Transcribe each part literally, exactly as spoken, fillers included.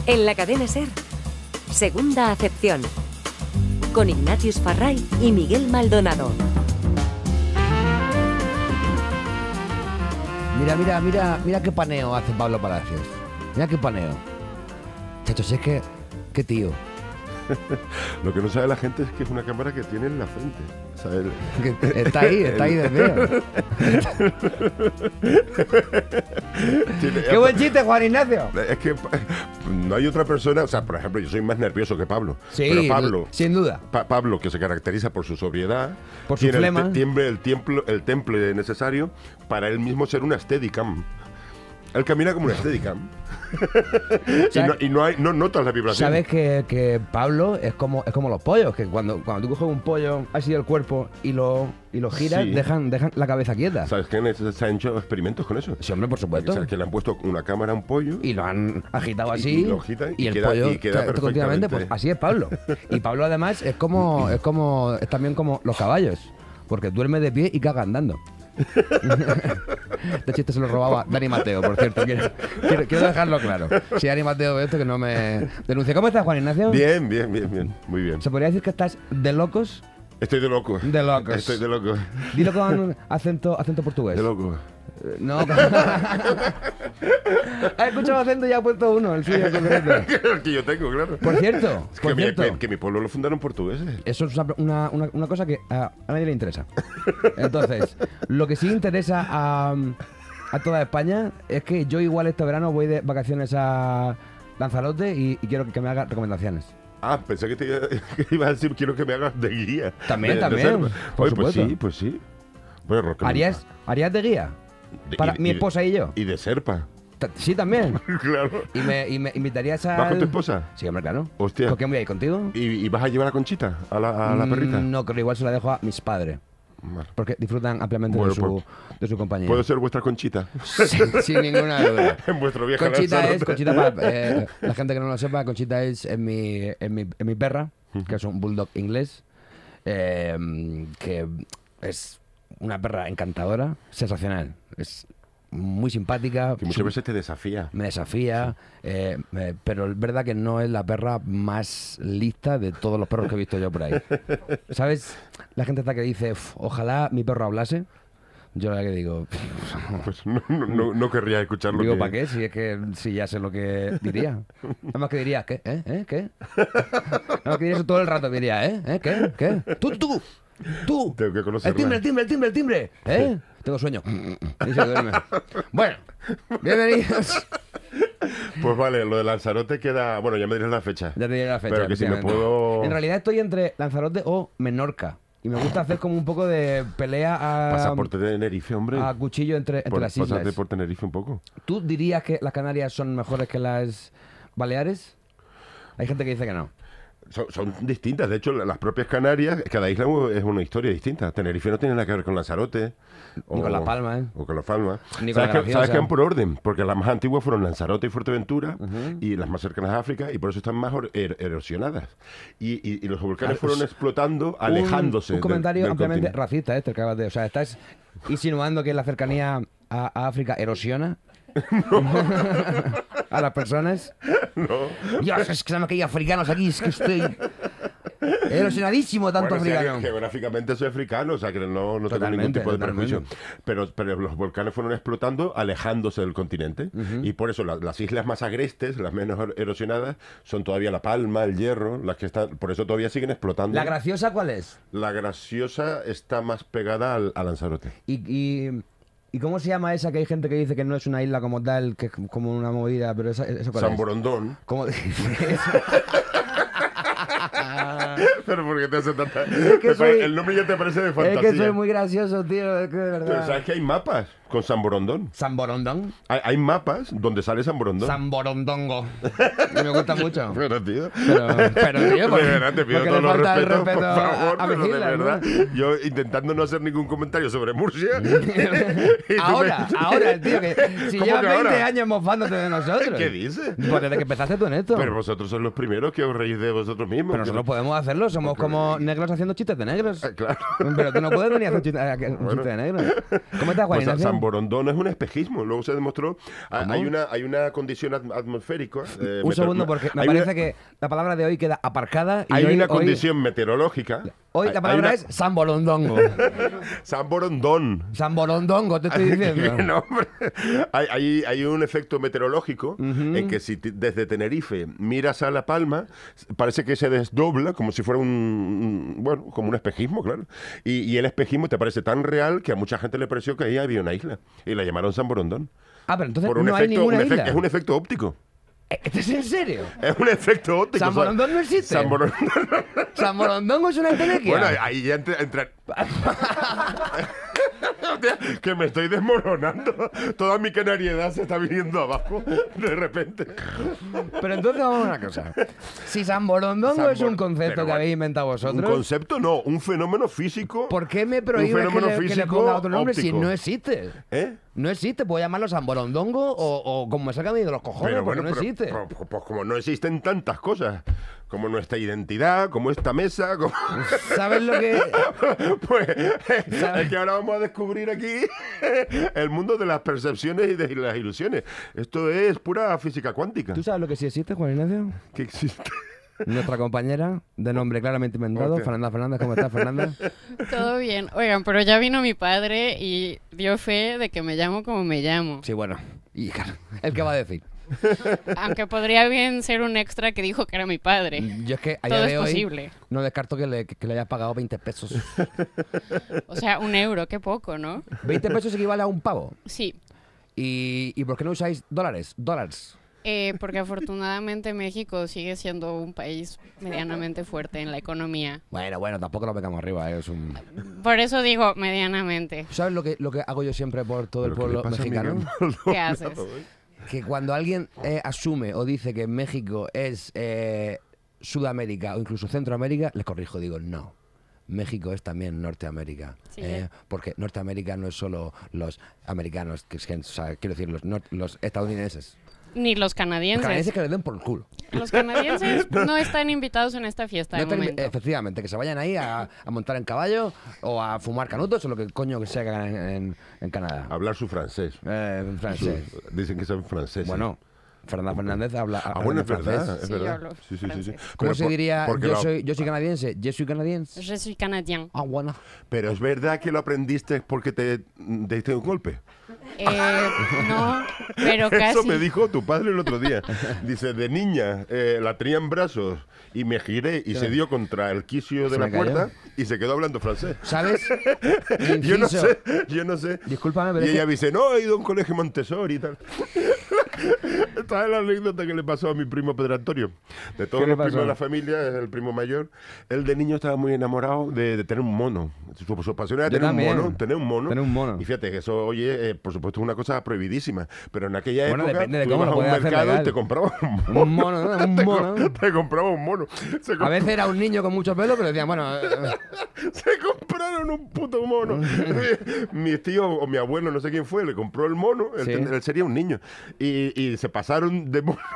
En la cadena SER, segunda acepción, con Ignatius Farray y Miguel Maldonado. Mira, mira, mira, mira qué paneo hace Pablo Palacios. Mira qué paneo. Chachos, es que... qué tío. Lo que no sabe la gente es que es una cámara que tiene en la frente. O sea, el, que está ahí, está ahí desde. Tiene, ¡Qué buen chiste, Juan Ignacio! Es que no hay otra persona, o sea, por ejemplo, yo soy más nervioso que Pablo. Sí, pero Pablo, sin duda. Pa Pablo, que se caracteriza por su sobriedad, por su tiene flema. El, tiembre, el, tiempo, el temple necesario para él mismo ser una Steadicam. Él camina como una Steadicam. y no, y no, hay, no notas la vibración. Sabes que, que Pablo es como, es como los pollos, que cuando, cuando tú coges un pollo así del cuerpo y lo, y lo giras, sí. dejan, dejan la cabeza quieta. ¿Sabes que se han hecho experimentos con eso? Sí, hombre, por supuesto. ¿Sabes que le han puesto una cámara a un pollo? Y lo han agitado así. Y, y lo agitan y, y el queda, pollo y queda continuamente. Pues así es Pablo. Y Pablo además es como, es como, es también como los caballos, porque duerme de pie y caga andando. Este chiste se lo robaba Dani Mateo, por cierto. Quiero, quiero, quiero dejarlo claro. Si Dani Mateo ve esto, que no me denuncie. ¿Cómo estás, Juan Ignacio? Bien, bien, bien, bien. Muy bien. ¿Se podría decir que estás de locos? Estoy de loco. De locos. Estoy de loco. Dilo con acento, acento portugués. De loco. No. ¿Has escuchado acento y ya ha puesto uno? El suyo concreto. El que yo tengo, claro. Por cierto, es por que, cierto mi, que, que mi pueblo lo fundaron portugueses. Eso es una, una, una cosa que a, a nadie le interesa. Entonces, lo que sí interesa a, a toda España es que yo igual este verano voy de vacaciones a Lanzarote y, y quiero que me haga recomendaciones. Ah, pensé que, te iba, que ibas a decir quiero que me hagas de guía. También, de, también. De por Oye, pues supuesto. sí, pues sí. Bueno, ¿Harías, ¿Harías de guía? De, Para y, mi y esposa de, y yo. Y de serpa. Sí, también. Claro. Y me, y me invitarías a... ¿Vas con tu esposa? Sí, hombre, claro. Hostia. ¿Por qué voy a ir contigo? ¿Y, y vas a llevar a Conchita? ¿A la, a la perrita? No, pero igual se la dejo a mis padres. Vale. Porque disfrutan ampliamente bueno, de, su, pues, de su compañía. ¿Puedo ser vuestra Conchita? Sin, sin ninguna duda. En vuestro viaje Conchita a es, Conchita para eh, la gente que no lo sepa, Conchita es en mi, en mi, en mi perra, uh-huh. que es un bulldog inglés, eh, que es una perra encantadora, sensacional. Es muy simpática. Que muchas veces te desafía. Me desafía, sí. eh, eh, pero es verdad que no es la perra más lista de todos los perros que he visto yo por ahí. ¿Sabes? La gente está que dice, ojalá mi perro hablase. Yo la que digo... Pues no, no, no, no querría escucharlo. Digo, que... ¿para qué? Si es que si ya sé lo que diría. Nada más que diría, ¿qué? ¿Eh? ¿Eh? ¿Qué? Nada más que diría eso todo el rato. Diría, ¿eh? ¿Eh? ¿Qué? ¿Qué? ¡Tú, tú! ¡Tú! Tengo que conocerla. El timbre, el timbre, el timbre, el timbre. ¿Eh? Tengo sueño. Y se duerme. Bueno, bienvenidos. Pues vale, lo de Lanzarote queda... Bueno, ya me dirás la fecha. Ya te diré la fecha. Pero que si me puedo... En realidad estoy entre Lanzarote o Menorca. Y me gusta hacer como un poco de pelea a... Pasaporte de Tenerife, hombre. A cuchillo entre, entre por, las islas. Pásate por Tenerife un poco. ¿Tú dirías que las Canarias son mejores que las Baleares? Hay gente que dice que no. Son, son distintas, de hecho las propias Canarias, cada isla es una historia distinta. Tenerife no tiene nada que ver con Lanzarote o, ni con Las Palmas, ¿eh? O con Las Palmas. Ni con ¿Sabes, que, ¿Sabes que van por orden? Porque las más antiguas fueron Lanzarote y Fuerteventura, uh-huh. y las más cercanas a África, y por eso están más er erosionadas. Y, y, y los volcanes fueron explotando, alejándose. Un, un comentario del, del ampliamente continente. racista este que acabas de... O sea, estás insinuando que la cercanía a, a África erosiona a las personas. No. Dios, es que son aquellos africanos aquí, es que estoy... erosionadísimo tanto bueno, africano. O sea, geográficamente soy africano, o sea que no, no tengo ningún tipo de prejuicio. Pero, pero los volcanes fueron explotando, alejándose del continente. Uh-huh. Y por eso la, las islas más agrestes, las menos erosionadas, son todavía La Palma, El Hierro, las que están. Por eso todavía siguen explotando. ¿La Graciosa cuál es? La Graciosa está más pegada al, a Lanzarote. Y, y, ¿Y cómo se llama esa que hay gente que dice que no es una isla como tal, que es como una movida, pero esa, eso cuál San es? Borondón. ¿Cómo Pero ¿por qué te hace tanta...? Es que soy... El nombre ya te parece de fantasía. Es que soy muy gracioso, tío, es que de verdad. Pero ¿sabes que hay mapas con San Borondón? ¿San Borondón? Hay, hay mapas donde sale San Borondón. San Borondongo. Me gusta mucho. Pero, tío... Pero, pero tío, porque, de verdad, te pido todos los respetos, respeto por favor, a, a pero de verdad. ¿No? Yo intentando no hacer ningún comentario sobre Murcia. ahora, me... ahora, tío, que si llevas veinte ahora? años mofándote de nosotros. ¿Qué dices? Pues desde que empezaste tú en esto. Pero vosotros sois los primeros que os reís de vosotros mismos. Pero nosotros podemos hacerlo, somos Porque... como negros haciendo chistes de negros. Eh, claro. Pero tú no puedes venir a hacer chistes, a hacer bueno. chistes de negros. ¿Cómo estás, Juan Ignacio? Pues San San Borondón es un espejismo. Luego se demostró. ¿Cómo? Hay una, hay una condición atmosférica. Eh, un segundo, porque me parece una, que la palabra de hoy queda aparcada. Y hay hoy, una hoy, condición meteorológica. Hoy la palabra una... es San Borondongo. San Borondón. San Borondongo, te estoy diciendo. No, hombre. Hay, hay, hay un efecto meteorológico uh-huh. en que si desde Tenerife miras a La Palma, parece que se desdobla como si fuera un, un bueno, como un espejismo, claro. Y, y el espejismo te parece tan real que a mucha gente le pareció que ahí había una isla. Y la llamaron San Borondón. Ah, pero entonces Por un no efecto, hay ninguna un isla. Es un efecto óptico. ¿Esto es en serio? Es un efecto óptico. ¿San Borondón no existe? San Borondón. ¿San Borondongo es una entelequia? Bueno, ahí ya entra... entra... que me estoy desmoronando. Toda mi canariedad se está viniendo abajo de repente. Pero entonces vamos a una cosa. Si San Borondongo San es un concepto que habéis inventado vosotros... Un concepto no, un fenómeno físico. ¿Por qué me prohíbes que le, que le ponga otro nombre óptico. Si no existe? ¿Eh? No existe, puedo llamarlo San Borondongo o, o como me salga de los cojones, pero bueno, no pero, existe. Pero, pues, pues como no existen tantas cosas, como nuestra identidad, como esta mesa, como... ¿Sabes lo que...? Pues ¿sabes? Es que ahora vamos a descubrir aquí el mundo de las percepciones y de las ilusiones. Esto es pura física cuántica. ¿Tú sabes lo que sí existe, Juan Ignacio? ¿Qué existe? Nuestra compañera, de nombre claramente inventado, okay. Fernanda Fernández. ¿Cómo estás, Fernanda? Todo bien. Oigan, pero ya vino mi padre y dio fe de que me llamo como me llamo. Sí, bueno. Y claro, ¿el qué va a decir? Aunque podría bien ser un extra que dijo que era mi padre. Yo es que a todo día es de hoy posible. No descarto que le, que le hayas pagado veinte pesos. O sea, un euro, qué poco, ¿no? veinte pesos equivale a un pavo. Sí. ¿Y, y por qué no usáis dólares? Dólares. Eh, porque afortunadamente México sigue siendo un país medianamente fuerte en la economía. Bueno, bueno, tampoco lo pegamos arriba, ¿eh? Es un... Por eso digo medianamente. ¿Sabes lo que, lo que hago yo siempre por todo el pueblo mexicano? ¿Qué haces? Que cuando alguien eh, asume o dice que México es eh, Sudamérica o incluso Centroamérica, les corrijo, digo, no. México es también Norteamérica, sí, eh, porque Norteamérica no es solo los americanos, que es, o sea, quiero decir, los, los estadounidenses. Ni los canadienses. Los canadienses que le den por el culo. Los canadienses no están invitados en esta fiesta. No de momento. Efectivamente, que se vayan ahí a, a montar en caballo o a fumar canutos o lo que coño que sea que hagan en, en, en Canadá. Hablar su francés. Eh, francés. Dicen que son franceses. Bueno. Fernanda Fernández habla Ah, bueno, es verdad, es sí, verdad. Yo sí, sí, sí, sí. ¿Cómo pero se por, diría yo, lo... soy, yo soy canadiense? ¿Yo soy canadiense? Je suis canadien. Ah, bueno. Pero es verdad que lo aprendiste porque te, te diste un golpe. Eh, no, pero casi. Eso me dijo tu padre el otro día. Dice, de niña eh, la tenía en brazos y me giré y se dio contra el quicio de la puerta y se quedó hablando francés. ¿Sabes? Yo no sé, yo no sé. Discúlpame, pero y ella me dice, no, he ido a un colegio Montessori y tal. Esta es la anécdota que le pasó a mi primo Pedro Antonio. De todos los primos de la familia, es el primo mayor. Él de niño estaba muy enamorado de, de tener un mono. Su, su pasión era tener un mono, tener un mono. Tener un mono. Y fíjate que eso, oye, eh, por supuesto es una cosa prohibidísima. Pero en aquella bueno, época depende de tú cómo ibas lo a un mercado hacer y te comprabas un mono. Un mono, ¿no? Un te, mono. Te compraba un mono. Se a veces era un niño con mucho pelo, pero decían, bueno... Eh, se compraron un puto mono. Mi tío o mi abuelo, no sé quién fue, le compró el mono. Él, sí. él sería un niño. Y, y se pasaron de mono.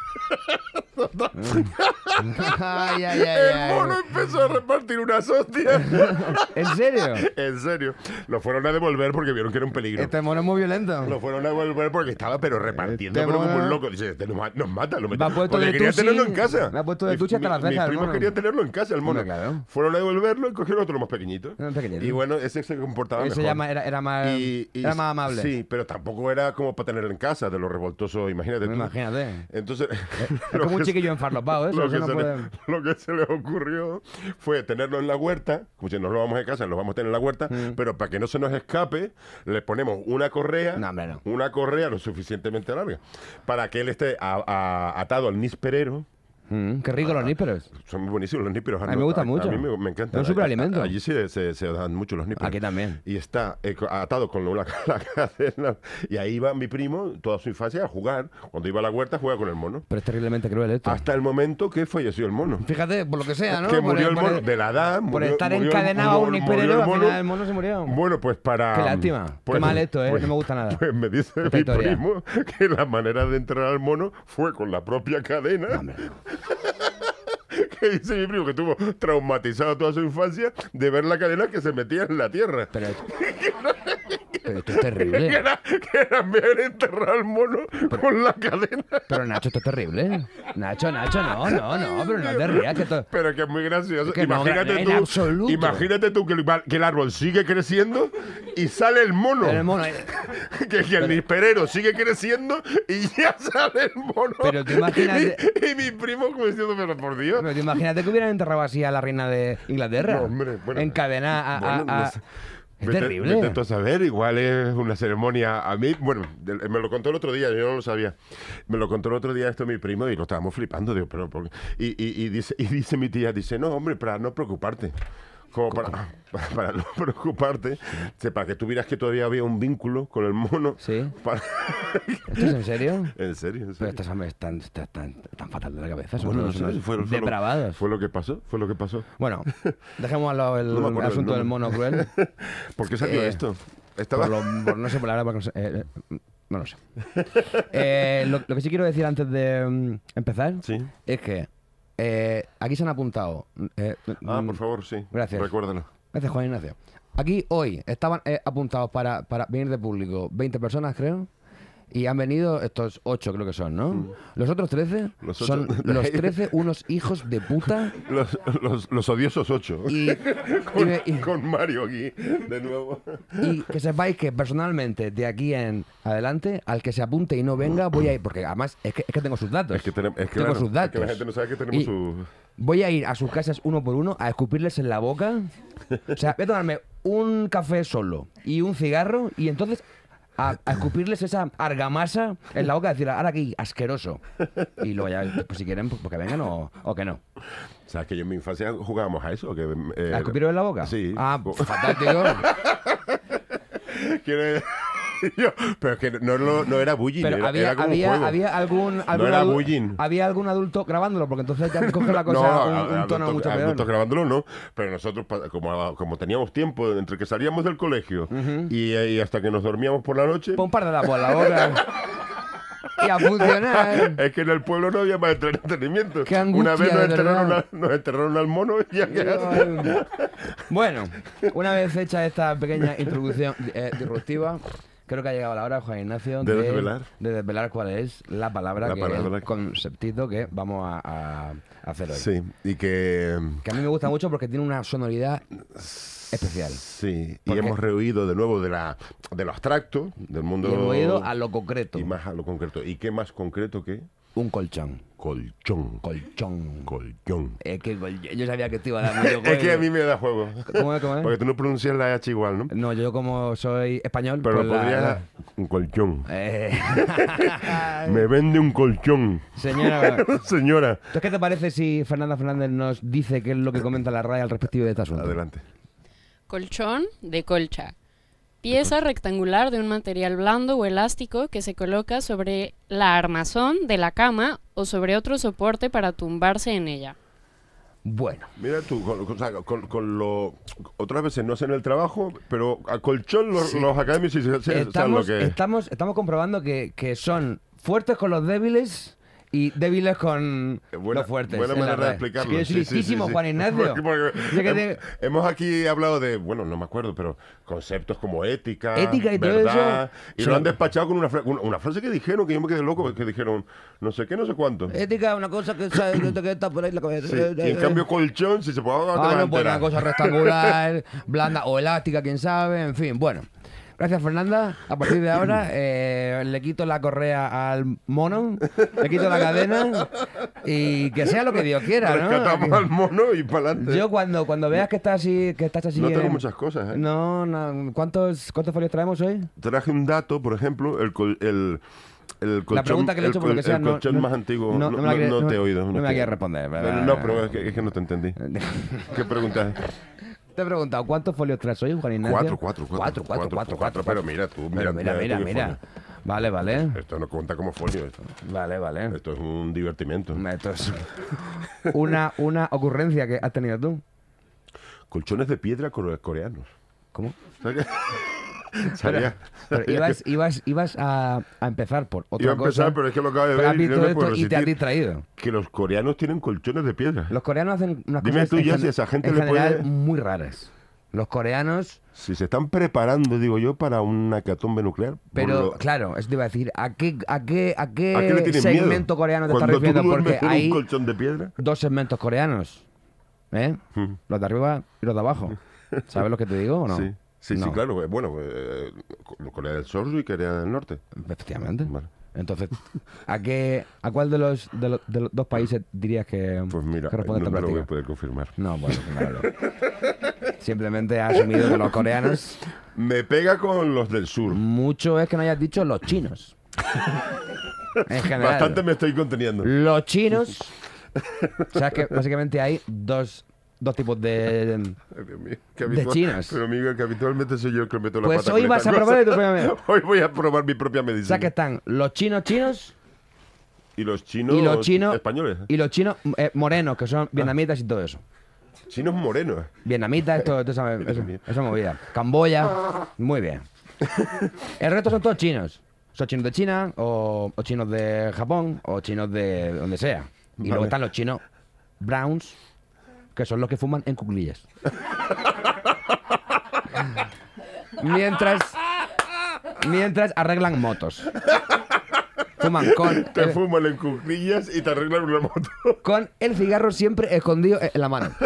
ay, ay, ay, el mono ay. empezó a repartir unas hostias. ¿En serio? En serio. Lo fueron a devolver porque vieron que era un peligro. Este mono es muy violento. Lo fueron a devolver porque estaba pero repartiendo, este pero mono... como un loco. Dice, este nos, nos mata, lo metemos. Porque quería tuchi, tenerlo en casa. Me ha puesto de tuche hasta las cejas. Mis primos querían tenerlo en casa, el mono. Hombre, claro. Fueron a devolverlo y cogieron otro más pequeñito. pequeñito. Y bueno, ese se comportaba ese mejor. Llama, era, era, más, y, y, era más amable. Sí, pero tampoco era como para tenerlo en casa, de lo revoltoso, imagínate. No, tú. Imagínate. Entonces, es como un chiquillo enfarlopado, ¿eh? Lo, que no se puede... le, lo que se les ocurrió fue tenerlo en la huerta, como si nos lo vamos de casa, lo vamos a tener en la huerta, mm. pero para que no se nos escape, le ponemos una correa, no, hombre, no. una correa lo suficientemente larga, para que él esté a, a, atado al nísperero. Mm, qué rico ah, los nísperos. Son muy buenísimos los nísperos. A mí me gusta a, mucho. A mí me, me encanta. Es un superalimento. Allí se, se, se dan mucho los nísperos. Aquí también. Y está eh, atado con la, la cadena. Y ahí va mi primo, toda su infancia, a jugar. Cuando iba a la huerta, juega con el mono. Pero es terriblemente cruel esto. Hasta el momento que falleció el mono. Fíjate, por lo que sea, ¿no? Que por murió el, el mono el, de la edad. Por murió, estar murió, encadenado a un nísperero, al final el mono se murió. Bueno, pues para... Qué lástima. Pues, Qué mal esto, ¿eh? Pues, no me gusta nada. Pues me dice mi historia. Primo que la manera de entrar al mono fue con la propia cadena. No, que dice mi primo que estuvo traumatizado toda su infancia de ver la cadena que se metía en la tierra. Pero... Pero esto es terrible. que, era, que era mejor enterrar al mono pero, con la cadena. Pero Nacho, esto es terrible. Nacho, Nacho, no, no, no, pero no te rías. Que esto... Pero que es muy gracioso. Que imagínate, no, tú, imagínate tú que el, que el árbol sigue creciendo y sale el mono. El mono. que, que el nisperero sigue creciendo y ya sale el mono. Pero tú imagínate... Y, y mi primo como diciendo, pero por Dios. Pero tú imagínate que hubieran enterrado así a la reina de Inglaterra. No, hombre, bueno, encadenada a... bueno, a, a... no sé. Es Vete, terrible. Vete tú a saber, igual es una ceremonia. A mí, bueno, me lo contó el otro día, yo no lo sabía. Me lo contó el otro día esto mi primo y lo estábamos flipando. Digo, pero, ¿por qué? Y, y, y, dice, y dice mi tía, dice, no, hombre, para no preocuparte. Como para, para, para no preocuparte, para que tú vieras que todavía había un vínculo con el mono. Sí. Para... ¿Esto es en serio? En serio, en serio. Pero estos hombres están, están, están, están fatal de la cabeza. Son Bueno, unos, no sé, unos fue, fue depravados. Lo, fue lo que pasó, fue lo que pasó. Bueno, dejemos al lado el, No me acuerdo el asunto el del mono cruel. ¿Por qué salió Eh, esto? Estaba... Por lo, por no sé, por la verdad, porque no sé. Eh, no lo sé. Eh, lo, lo que sí quiero decir antes de um, empezar Sí. es que eh, aquí se han apuntado. Eh, Ah, mm, por favor, sí. Gracias. Recuérdalo. Gracias, Juan Ignacio. Aquí hoy estaban eh, apuntados para, para venir de público veinte personas, creo. Y han venido estos ocho, creo que son, ¿no? Mm. Los otros trece los ocho. son los trece unos hijos de puta. Los, los, los odiosos ocho. Y, con, y me, y, con Mario aquí, de nuevo. Y que sepáis que personalmente, de aquí en adelante, al que se apunte y no venga, voy a ir. Porque además es que, es que tengo sus datos. Es que, tenemos, es que tengo claro, sus datos. Es que la gente no sabe que tenemos Y su... Voy a ir a sus casas uno por uno a escupirles en la boca. O sea, voy a tomarme un café solo y un cigarro y entonces a, a escupirles esa argamasa en la boca y decir, ahora aquí, asqueroso. Y luego ya, pues si quieren, pues que vengan o, o que no. O sea, que yo en mi infancia jugábamos a eso. Que, eh, ¿A escupirlos en la boca? Sí. Ah, fantástico. ¿Quiere...? Yo, pero es que no, no, no era bullying, pero era, había, era como había, juego. había algún, algún no era adu- bullying. había algún adulto grabándolo, porque entonces ya coge la cosa no, un, un adultos, tono mucho peor. adultos grabándolo no, pero nosotros como, como teníamos tiempo entre que salíamos del colegio Uh-huh. y, y hasta que nos dormíamos por la noche. Pon un par de lapos en la boca. Y a funcionar. Es que en el pueblo no había más entretenimiento. Qué angustia, Una vez nos de enterraron, verdad. a- nos enterraron al mono y ya quedaron. Bueno, una vez hecha esta pequeña introducción eh, disruptiva, creo que ha llegado la hora, Juan Ignacio, De desvelar. de desvelar cuál es la palabra, La que palabra. el conceptito que vamos a, a hacer hoy. Sí, y que... Que a mí me gusta mucho porque tiene una sonoridad especial. Sí, y ¿Por qué? hemos rehuido de nuevo de, la, de lo abstracto, del mundo... Y hemos ido a lo concreto. Y más a lo concreto. ¿Y qué más concreto que Un colchón. colchón? Colchón. Colchón. Es que col- yo sabía que te iba a dar mucho Es que a juego. mí me da juego. ¿Cómo es? ¿Cómo es? Porque tú no pronuncias la H igual, ¿no? No, yo como soy español, Pero pues la- podría... la- Un colchón. Eh. Me vende un colchón. Señora, Señora. ¿entonces qué te parece si Fernanda Fernández nos dice qué es lo que comenta la R A E al respectivo de este asunto? Adelante. Colchón de colcha. Pieza rectangular de un material blando o elástico que se coloca sobre la armazón de la cama o sobre otro soporte para tumbarse en ella. Bueno, Mira tú, con, con- o sea, con- con lo... Otras veces no hacen el trabajo, pero a colchón los, Sí. los académicos sí, sí, sí, saben lo estamos, que... estamos, estamos comprobando que, que son fuertes con los débiles y débiles con Buena, los fuertes. buena en la manera de red. explicarlo. Es que yo soy sí, sí, sí, listísimo, sí. Juan Ignacio. Porque- porque Yo que hem- te- Hemos aquí hablado de, bueno, no me acuerdo, pero conceptos como ética, Ética y todo verdad, eso. y Sí. lo han despachado con una, fra- una, una frase que dijeron, que yo me quedé loco, que dijeron no sé qué, no sé cuánto. Ética es una cosa que, sabe, que está por ahí en la cabeza. Sí, y en cambio colchón, si se puede no te vas Ah, a no, pues enterar. una cosa rectangular, blanda o elástica, quién sabe, en fin, bueno. Gracias, Fernanda. A partir de ahora eh, le quito la correa al mono, le quito la cadena y que sea lo que Dios quiera, Rescatamos ¿no? al mono y para adelante. Yo cuando, cuando veas que estás así, que estás así. No tengo en- muchas cosas, ¿eh? No, no. ¿Cuántos, cuántos folios traemos hoy? Traje un dato, por ejemplo, el, col- el, el colchón, La pregunta que le he hecho, el, por lo que el sea, no- colchón no- más antiguo. no- No, no me no- la quiere- no no- te he oído. no me la te- quieres responder, No, ¿verdad? no, pero es que, es que no te entendí. ¿Qué preguntas? Te he preguntado, ¿cuántos folios traes hoy, Juan Ignacio? Cuatro, cuatro, cuatro. Cuatro, cuatro, cuatro, cuatro. Pero mira tú, Pero mira, mira, mira, tú qué mira. folio. Vale, vale. Esto no cuenta como folio. Esto, Vale, vale. esto es un divertimento. Esto es una, una ocurrencia que has tenido tú. Colchones de piedra core- coreanos. ¿Cómo? ¿Sabes qué? Pero, Sabía- pero sabía ibas, que- ibas, ibas a, a empezar por otra Iba a empezar, cosa. pero es que lo acabo de pero has ver y no visto me puedo esto y te has resistir. distraído. Que los coreanos tienen colchones de piedra. Los coreanos hacen unas Dime cosas tú en ya gen- si esa gente en le general puede- muy raras. Los coreanos... Si se están preparando, digo yo, para una hecatombe nuclear. Pero, lo... claro, eso te iba a decir, ¿a qué, a qué, a qué, ¿A qué le tienes segmento miedo? coreano te estás Cuando tú refiriendo? duermes Porque en hay un colchón de piedra. dos segmentos coreanos, ¿eh? Mm. Los de arriba y los de abajo. ¿Sabes lo que te digo o no? Sí, sí, No. sí, claro. eh, Bueno, eh, Corea del Sur y Corea del Norte. Efectivamente. Vale. Entonces, ¿a qué, a cuál de los, de los, de los dos países dirías que, Pues mira, que responde no, esta no lo voy práctica? a poder confirmar. No, bueno, claro. Simplemente has asumido que los coreanos... Me pega con los del sur. Mucho es que no hayas dicho los chinos. En general. Bastante me estoy conteniendo. Los chinos... Sabes que básicamente hay dos, dos tipos de... Ay, Dios mío, que de habitual- chinos. Pero Miguel, que habitualmente soy yo el que meto la Pues pata hoy con vas esta a probar cosa. tu propia medicina. Hoy voy a probar mi propia medicina. ¿Sabes que están los chinos chinos Y los chinos, y los chinos españoles. y los chinos eh, morenos, que son vietnamitas y todo eso? Chinos morenos. Vietnamitas, todo, todo esa, Dios esa, mío. esa movida. Camboya, muy bien. El resto son todos chinos. Son chinos de China, o, o chinos de Japón, o chinos de donde sea. Y Vale. luego están los chinos browns, que son los que fuman en cuclillas. Mientras, mientras arreglan motos. Fuman con Te el, fuman en cuclillas y te arreglan una moto. con el cigarro siempre escondido en la mano.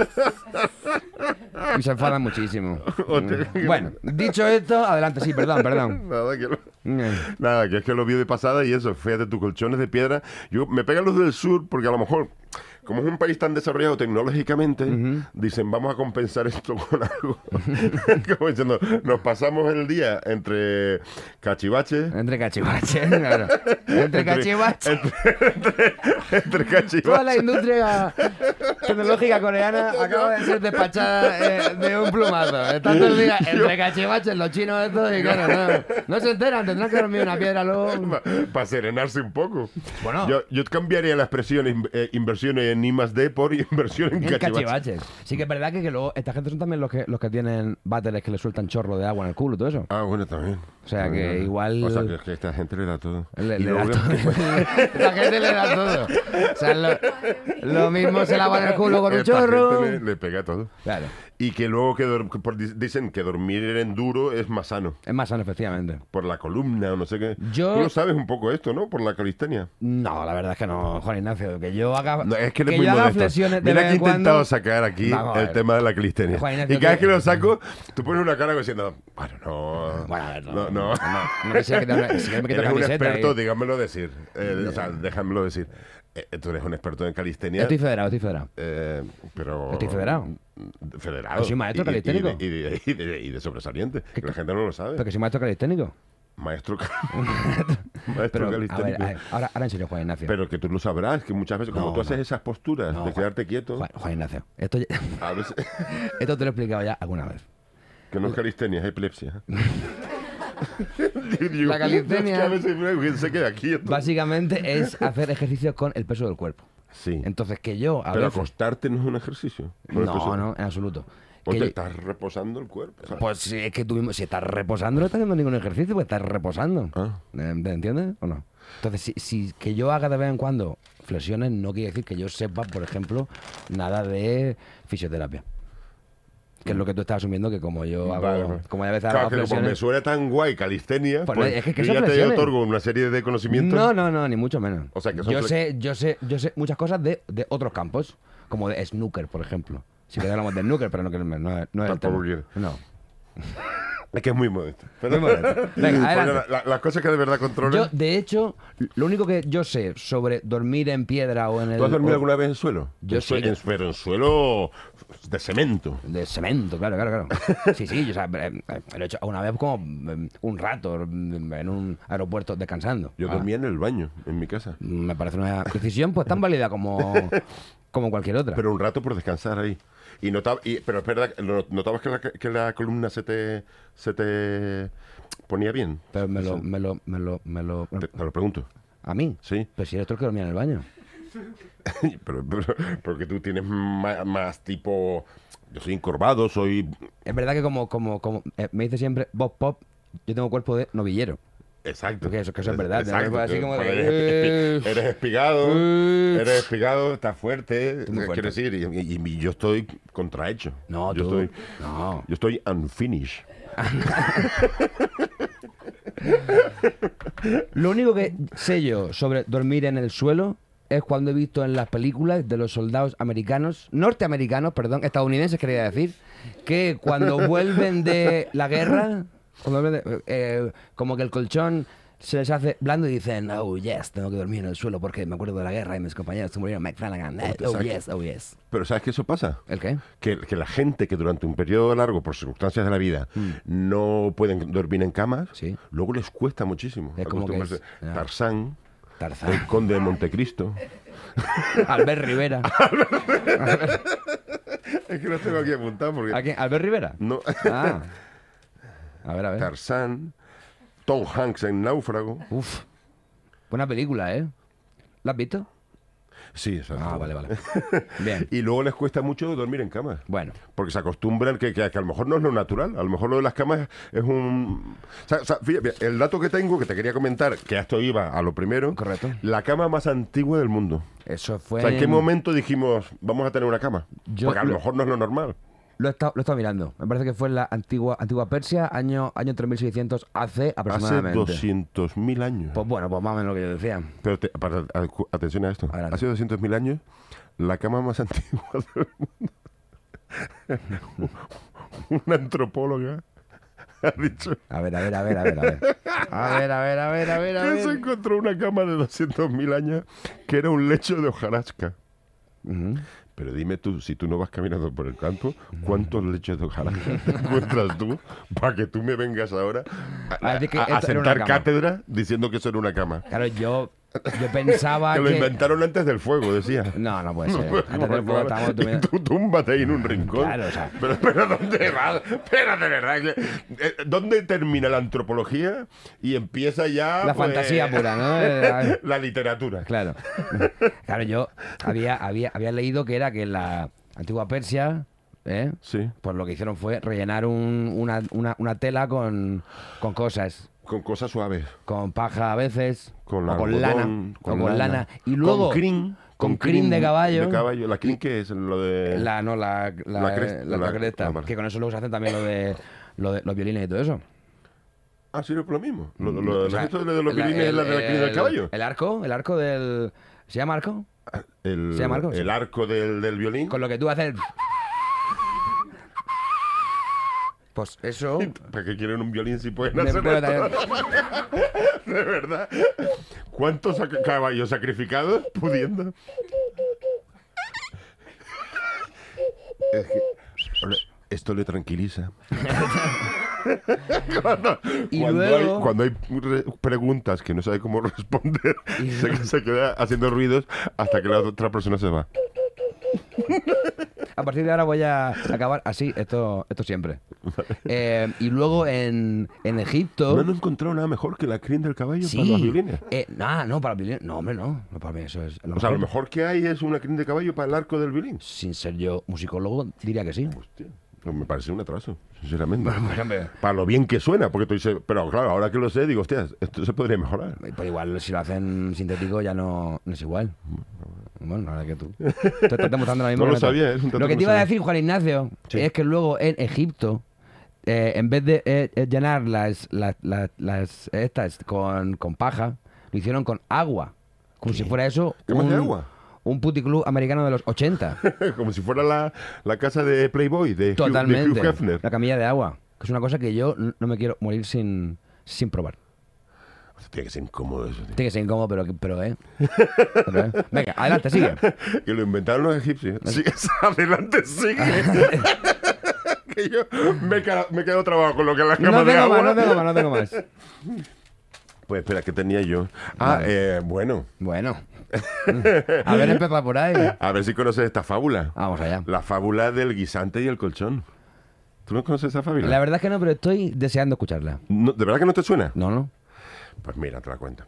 Y se enfadan muchísimo. Bueno, dicho esto, adelante, sí, perdón, perdón. Nada, que, lo- Eh, nada, que es que lo vi de pasada y eso, fíjate, tus colchones de piedra. Yo me pegan los del sur porque a lo mejor, como es un país tan desarrollado tecnológicamente, dicen, vamos a compensar esto con algo. Como diciendo, nos pasamos el día entre cachivaches. Entre cachivaches, claro. Entre cachivaches. Entre, entre cachivaches. Toda la industria tecnológica coreana acaba de ser despachada eh, de un plumazo. Están todo el día entre cachivaches, los chinos estos, y claro, no, no se enteran, tendrán que dormir una piedra luego. Para serenarse un poco. Bueno. Yo, yo cambiaría la expresión in- eh, inversiones en I más D por inversión en En cachivaches. cachivaches. Sí que es verdad que, que luego esta gente son también los que, los que tienen váteres que le sueltan chorro de agua en el culo y todo eso. Ah, bueno, también. O sea, que También. igual- O sea, que, que esta gente le da todo. Le, Y le da luego todo. que- La gente le da todo. O sea, lo, lo mismo se lava en el culo con un esta chorro. gente le, le pega todo. Claro. Y que luego que, dor- que por- dicen que dormir en duro es más sano. Es más sano, efectivamente. Por la columna o no sé qué. Yo- Tú lo sabes un poco esto, ¿no? Por la calistenia. No, la verdad es que no, Juan Ignacio. Que yo haga, No, es que, eres muy yo haga modesto. flexiones de Mira vez que he en cuando. intentado sacar aquí Vamos a el ver. tema de la calistenia. Juan Ignacio, Y cada vez que- que lo saco, tú pones una cara como diciendo, bueno, no. Bueno, a ver, no. No, no. No quisiera quitarme, si me quito Eres un camiseta experto, y- dígamelo decir. Eh, o sea, déjamelo decir. Eh, tú eres un experto en calistenia. Estoy federado, estoy federado. eh, pero... Estoy federado. Federado. Que soy maestro Y- y- calisténico. Y, de, y, de, y, de, y de sobresaliente. Que la gente no lo sabe. Porque soy maestro calisténico. Maestro, ca- maestro Pero, a calisténico. ver, a ver, ahora, ahora en serio, Juan Ignacio. Pero que tú lo sabrás, que muchas veces, como No, tú haces no. esas posturas No, de Juan- quedarte quieto, Juan, Juan Ignacio, esto, ya- a veces, esto te lo he explicado ya alguna vez. que no es calistenia, es epilepsia. La calistenia- Es que a veces uno se queda quieto. Básicamente es hacer ejercicios con el peso del cuerpo. Sí. Entonces, que yo a Pero veces... acostarte no es un ejercicio. Con el No, peso. no, en absoluto. O Que te yo- estás reposando el cuerpo. ¿sabes? Pues si es que tú mismo, si estás reposando, no estás haciendo ningún ejercicio, pues estás reposando. Ah. Eh, ¿Me entiendes o no? Entonces, si, si que yo haga de vez en cuando flexiones, no quiere decir que yo sepa, por ejemplo, nada de fisioterapia. Que es lo que tú estás asumiendo, que como yo hago, Vale, vale. como a veces Claro, hago que como me flexiones... suena tan guay calistenia, Pues pues, no, es que- que yo son ya te flexiones. otorgo una serie de conocimientos. No, no, no, ni mucho menos. O sea, que son yo flex- sé, yo sé, yo sé muchas cosas de, de otros campos, como de snooker, por ejemplo. Si querés hablamos de snooker, pero no, que no, no es no es el Tampoco tema. quiero. No. Es que es muy modesto. Muy modesto. Venga, adelante. Porque la- la- las cosas que de verdad controlan. Yo, de hecho, lo único que yo sé sobre dormir en piedra o en el... ¿Tú has dormido o- alguna vez en suelo? Yo En sue- sí. en- pero en suelo de cemento. De cemento, claro, claro, claro. Sí, sí, yo o sea, eh, eh, lo he hecho una vez como eh, un rato mm, en un aeropuerto descansando. Yo Ah, dormía en el baño, en mi casa. Me parece una decisión pues tan válida como, como cualquier otra. Pero un rato por descansar ahí. Y notaba, y, pero es verdad, lo- ¿notabas que la, que la columna se te, se te ponía bien? Pero me lo, Sí. me lo, me lo, me lo... Te, te lo pregunto. ¿A mí? Sí. Pero si eres tú el que dormía en el baño. pero, pero- porque tú tienes más, más tipo... Yo soy encorvado, soy... Es verdad que como, como, como eh, me dice siempre Bob Pop, yo tengo cuerpo de novillero. Exacto. Porque eso, que eso es verdad. Exacto. Así como Porque de, eres, eres espigado, eh. eres espigado, estás fuerte. Tú muy fuerte. Quiero decir, y, y- y yo estoy contrahecho. No, yo tú. Estoy, No. Yo estoy unfinished. Lo único que sé yo sobre dormir en el suelo es cuando he visto en las películas de los soldados americanos, norteamericanos, perdón, estadounidenses quería decir, que cuando vuelven de la guerra, cuando vuelven de- eh, como que el colchón se les hace blando y dicen, oh yes, tengo que dormir en el suelo porque me acuerdo de la guerra y mis compañeros se murieron, Mike Flanagan, eh, oh Exacto. yes, oh yes. Pero ¿sabes qué eso pasa? ¿El qué? Que, que la gente que durante un periodo largo, por circunstancias de la vida, no pueden dormir en camas, Mm. Sí. luego les cuesta muchísimo. Es como que es- acostumbrarse. ya. Tarzán, Tarzán. el conde de Montecristo. Albert Rivera. Es que lo tengo aquí apuntado porque... ¿A quién? ¿Albert Rivera? No. Ah. A ver, a ver. Tarzán, Tom Hanks en Náufrago. Uf. Buena película, ¿eh? ¿La has visto? Sí, exacto. Ah, vale, vale. Bien. Y luego les cuesta mucho dormir en camas. Bueno. Porque se acostumbran que, que- que a lo mejor no es lo natural. A lo mejor lo de las camas es un... O sea, o sea, fíjate, el dato que tengo, que te quería comentar, que esto iba a lo primero. Correcto. La cama más antigua del mundo. Eso fue... O sea, ¿en qué momento dijimos, vamos a tener una cama? Yo Porque a lo lo- mejor no es lo normal. Lo he estado, lo he estado mirando. Me parece que fue en la antigua, antigua Persia, año, año tres mil seiscientos A C Hace aproximadamente. doscientos mil años. Pues bueno, pues más o menos lo que yo decía. Pero te- para- acu- atención a esto. Adelante. Hace doscientos mil años, la cama más antigua del mundo. Una antropóloga ha dicho A ver, a ver, a ver, a ver, a ver. A ver, a ver, a ver, a ver, a que se ver. encontró una cama de doscientos mil años que era un lecho de hojarasca. Ujú. Pero dime tú, si tú no vas caminando por el campo, ¿cuántos lechos de hojarasca encuentras tú para que tú me vengas ahora a, A decir que a- a esto era una sentar cama. cátedra diciendo que eso era una cama? Claro, yo, yo pensaba Que que... lo inventaron antes del fuego, decía. No, no puede ser. Pues, Antes del fuego estábamos y durmiendo- tú túmbate ahí en un rincón. Claro, o sea. Pero, pero ¿dónde vas? Espera, de verdad. que- eh, ¿Dónde termina la antropología y empieza ya La pues, fantasía pura, ¿no? la literatura? Claro. Claro, yo había, había, había leído que era que en la antigua Persia, ¿eh? Sí, Pues lo que hicieron fue rellenar un- una, una, una tela con, con cosas. con cosas suaves. Con paja a veces, Con o con algodón, lana, con o con lana. lana. Y luego, Con crin. con crin de caballo. De caballo. ¿La crin qué es? Lo de... La, no, la, la, La cresta, la- la la- cresta, ah, vale. que con eso luego se hacen también lo de, lo de los violines y todo eso. Ah, sí, es lo mismo. Lo, lo, lo- O sea, ¿esto de los la- violines es la de la crin del el- caballo? El arco, el arco del... ¿Se llama arco? El, ¿se llama arco? el Sí. arco del, del violín. Con lo que tú haces... Pues eso... ¿Para qué quieren un violín si pueden Me hacer puedo esto? traer- De verdad. ¿Cuántos sac- caballos sacrificados pudiendo? Es que, ole, esto le tranquiliza. cuando, Y cuando luego- hay, cuando hay re- preguntas que no sabe cómo responder, Y- se, se queda haciendo ruidos hasta que la otra persona se va. A partir de ahora voy a acabar así, esto, esto siempre. Eh, y luego en, en Egipto... ¿No han encontrado nada mejor que la crin del caballo Sí. para los violines? Eh, nah, no, para los violines. No, hombre, no. No, para mí eso es lo O sea, lo mejor. mejor que hay es una crin de caballo para el arco del violín. Sin ser yo musicólogo, diría que sí. Hostia, pues me parece un atraso, sinceramente. Pues, hombre, Para lo bien que suena, porque tú dices, pero claro, ahora que lo sé, digo, hostia, esto se podría mejorar. pues igual si lo hacen sintético ya no, no es igual. Bueno, la verdad que tú. Te estás demostrando lo mismo. No lo que tú. sabía, es un dato Lo que que te no iba a sabía. decir, Juan Ignacio, Sí. es que luego en Egipto, eh, en vez de eh, eh, llenar las, las, las, las estas con, con paja, lo hicieron con agua. Como si fuera eso ¿Camas un, de agua? un puticlub americano de los ochenta. Como si fuera la, la casa de Playboy, de Hugh, de Totalmente. Hugh Hefner. La camilla de agua. Que es una cosa que yo n- no me quiero morir sin, sin probar. Tiene que ser incómodo eso, tío. Tiene que ser incómodo, pero, pero eh. Pero, eh. Venga, adelante, sigue. Que lo inventaron los egipcios. Sigue, adelante, sigue. Que yo me he quedado, me he quedado trabado con lo que es la cama No de tengo agua. más, no tengo más, no tengo más. Pues espera, ¿qué tenía yo? Ah, Vale. eh, bueno. Bueno. A ver, empezar por ahí. A ver si conoces esta fábula. Vamos allá. La fábula del guisante y el colchón. ¿Tú no conoces esa fábula? La verdad es que no, pero estoy deseando escucharla. No, ¿De verdad que no te suena? No, no. Pues mira, te la cuento.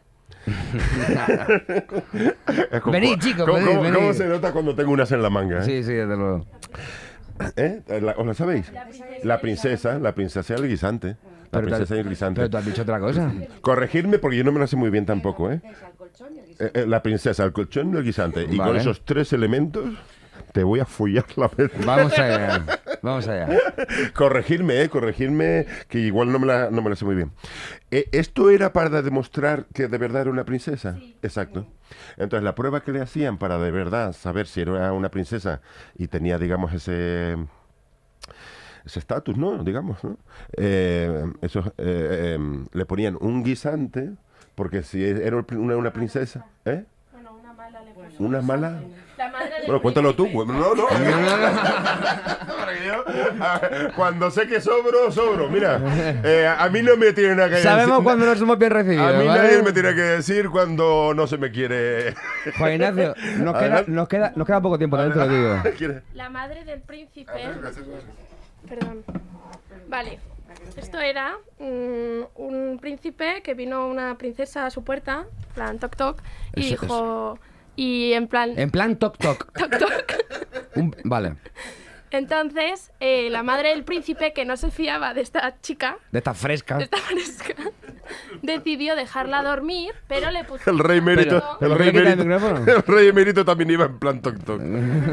Venid, chicos, ¿Cómo, venid, cómo- venid. cómo se nota cuando tengo unas en la manga? ¿eh? Sí, sí, desde luego. ¿Eh? ¿La- ¿Os la sabéis? La princesa, la princesa del guisante. Pero, princesa tú, y el guisante. pero tú has dicho otra cosa. Corregirme porque yo no me lo sé muy bien tampoco, ¿eh? Eh, eh, La princesa, el colchón y el guisante. Y con Vale. esos tres elementos te voy a follar la mente. Vamos allá. Vamos allá. Corregirme, ¿eh? Corregirme, que igual no me la, no me la sé muy bien. Eh, ¿Esto era para demostrar que de verdad era una princesa? Sí. Exacto. Entonces, la prueba que le hacían para de verdad saber si era una princesa y tenía, digamos, ese... ese estatus, ¿no? Digamos, ¿no? Eh, eso, eh, eh, le ponían un guisante, porque si era una, una princesa, ¿eh? Bueno, una mala le puso. ¿Una mala? La madre del Bueno, cuéntalo tú. príncipe. No, no. Porque yo, a ver, cuando sé que sobro, sobro. Mira, eh, a mí no me tiene nada que decir. Sabemos cuando no somos bien recibidos. A mí ¿vale? nadie me tiene que decir cuando no se me quiere. Juan Ignacio, nos queda, nos, queda, nos queda poco tiempo, también te lo digo. ¿Quiere? La madre del príncipe. Perdón. Vale. Esto era mm, un príncipe que vino una princesa a su puerta, en plan toc toc, y Eso, dijo. Y en plan. En plan toc toc. Toc toc. Un- vale. Entonces, eh, la madre del príncipe, que no se fiaba de esta chica, De esta fresca. de esta fresca, decidió dejarla dormir, pero le puso. El rey mérito. Pero- el, ¿pero rey qué quita el mérito micrófono? el rey emérito también iba en plan toc toc.